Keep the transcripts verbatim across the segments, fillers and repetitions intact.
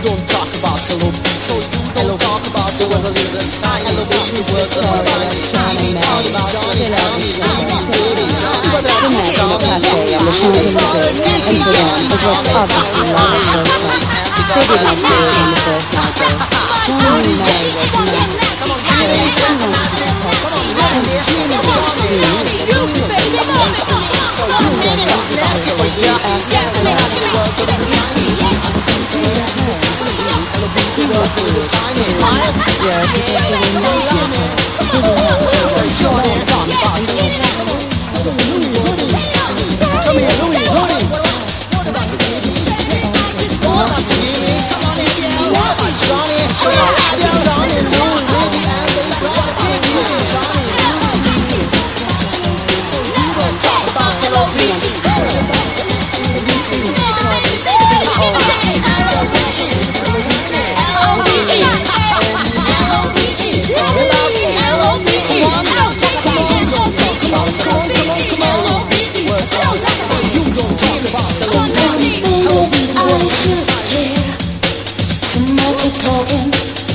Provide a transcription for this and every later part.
don't talk about solo people. You don't talk about the world of the time. Elevation is the story of Johnny, Johnny, Johnny, Johnny, Johnny, The man in the cafe on the Champs-Élysées, and for them it was obviously love at first sight. They did not do it on the first night though. Johnny Mary was not. So he wanted to protect her. And Jimmy was free. So you don't know he asked her for love. He will do it. Yes, because they will not you. He will not you. So don't talk about it. Come here, Louis, Louis. Talking.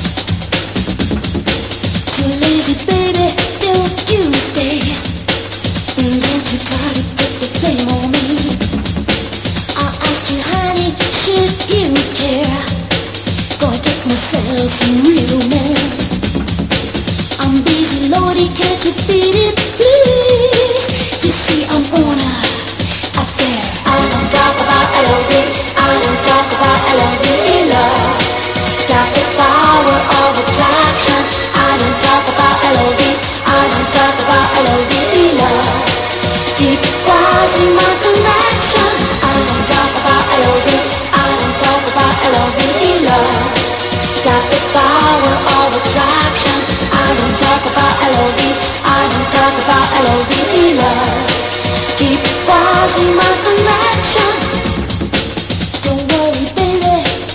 Too lazy, baby, don't you stay. Don't you try to put the blame on me. I'll ask you, honey, should you care? Gonna get myself some real man. I'm busy, Lordy, can't you beat it, please? You see, I'm on a affair. I don't talk about L O V. I don't talk about L O V love. Got the power of attraction. I don't talk about L O V. I don't talk about L O V love. Keep rising my connection. I don't talk about L O V. I don't talk about L O V love. Got the power of attraction. I don't talk about L O V. I don't talk about L O V love. Keep rising my connection. Don't worry, baby.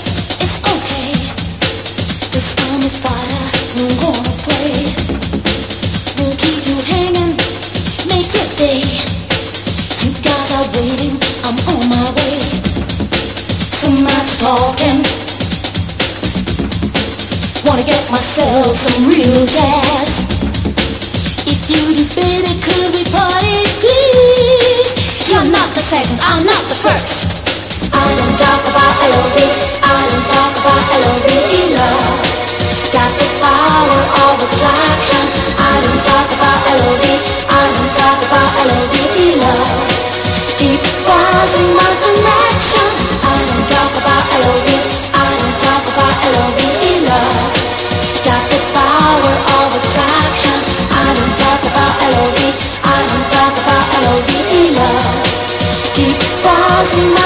I'm a fighter, I'm gonna play. Won't keep you hanging, make your day. You guys are waiting, I'm on my way. So much talking. Wanna get myself some real jazz. If you do, baby, could we party, please? You're not the second, I'm not the first. I don't talk about L O V. I don't talk about L O V love. Got the power of attraction. I don't talk about L O V. I don't talk about L O V love. Keep rising my connection. I don't talk about L O V. I don't talk about L O V love. Got the power of attraction. I don't talk about L O V. I don't talk about L O V love. Keep rising my